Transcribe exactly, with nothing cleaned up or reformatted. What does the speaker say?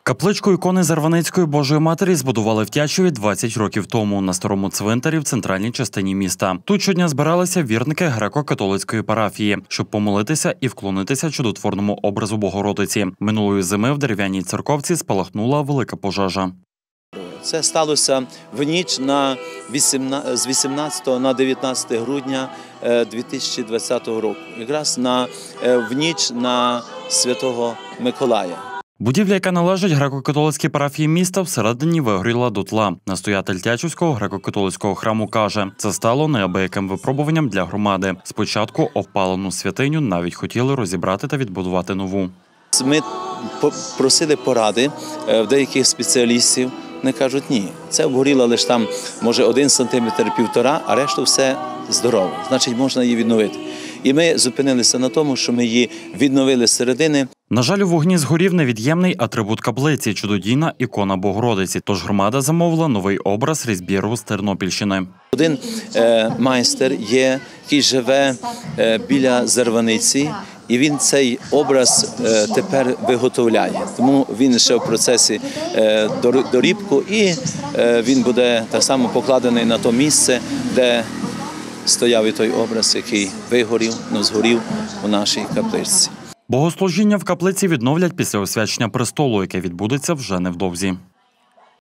Капличку ікони Зарваницької Божої Матері збудували в Тячеві двадцять років тому на старому цвинтарі в центральній частині міста. Тут щодня збиралися вірники греко-католицької парафії, щоб помолитися і вклонитися чудотворному образу Богородиці. Минулої зими в дерев'яній церковці спалахнула велика пожежа. Це сталося в ніч на з вісімнадцятого на дев'ятнадцяте грудня дві тисячі двадцятого року, якраз на, в ніч на Святого Миколая. Будівля, яка належить греко-католицькій парафії міста, всередині вигоріла дотла. Настоятель Тячівського греко-католицького храму каже, це стало неабияким випробуванням для громади. Спочатку обпалену святиню навіть хотіли розібрати та відбудувати нову. Ми просили поради в деяких спеціалістів. Вони кажуть, ні, це обгоріло лише там, може, один сантиметр, півтора, а решту все здорово. Значить, можна її відновити. І ми зупинилися на тому, що ми її відновили з середини. На жаль, у вогні згорів невід'ємний атрибут каплиці – чудодійна ікона Богородиці. Тож громада замовила новий образ різьбіру з Тернопільщини. Один е, майстер є, який живе е, біля Зарваниці, і він цей образ е, тепер виготовляє. Тому він ще в процесі е, дорібку, і е, він буде так само покладений на то місце, де стояв і той образ, який вигорів, но згорів у нашій капличці. Богослужіння в каплиці відновлять після освячення престолу, яке відбудеться вже невдовзі.